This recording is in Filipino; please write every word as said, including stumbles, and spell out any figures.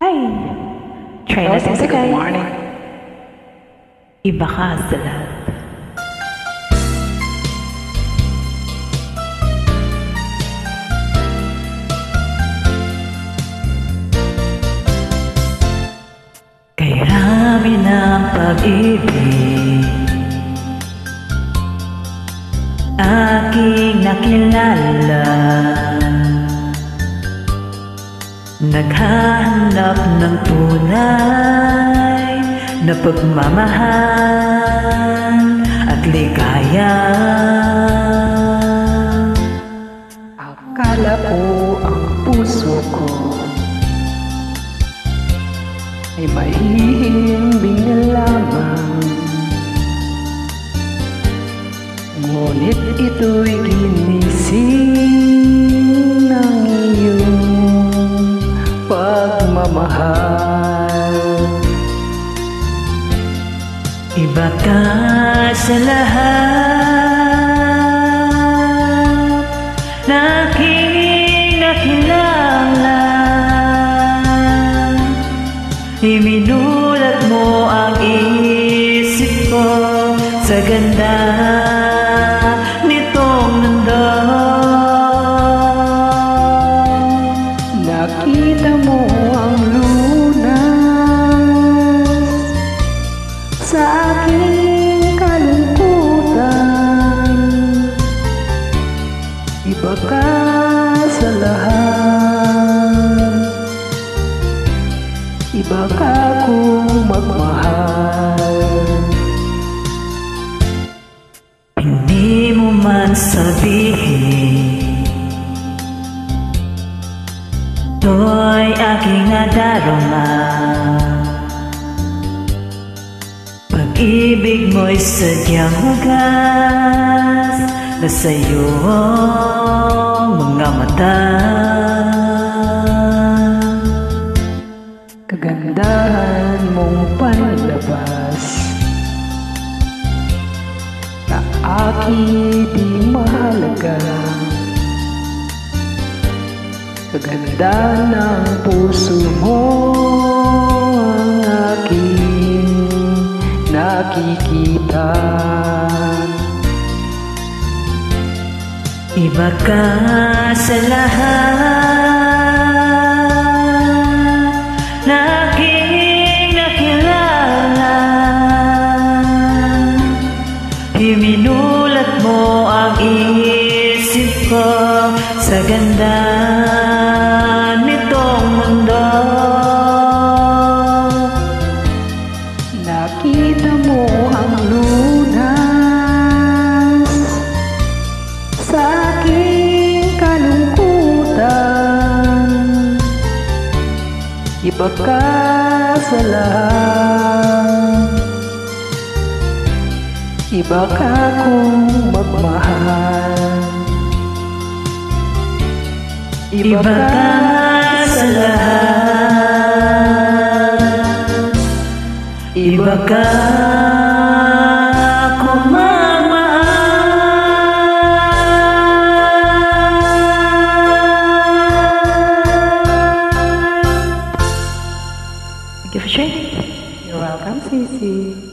Hi! Try Oh, natin Sisi, sagay. good morning. Iba ka sa lahat. Kay rami ng pag-ibig aking nakilala, naghahanap ng tunay na pagmamahal at ligaya. Akala ko ang puso ko ay mahihimbing na lamang, ngunit ito'y ginising ng iyong pagmamahal. Iba ka sa lahat na aking nakilala, iminulat mo ang isip ko sa ganda nitong mundo. Nakita mo ang lunas sa aking kalungkutan. Iba ka sa lahat, iba ka kung magmahal. Hindi mo man sabihin, to'y aking nadarama. Pag-ibig mo'y sadyang wagas na sa'yo mga mata. Kagandahan mong panlabas na aking di mahalaga. Kaganda ng puso mo ang aking nakikita. Iba ka sa lahat na aking nakilala, iminulat mo ang isip ko sa ganda nitong mundo. Nakita mo ang lunas sa aking kalungkutan. Iba ka sa lahat, iba ka kung magmahal. Iba ka sa lahat, iba ka kung magmahal. Thank you for sharing. You're welcome, Sisi.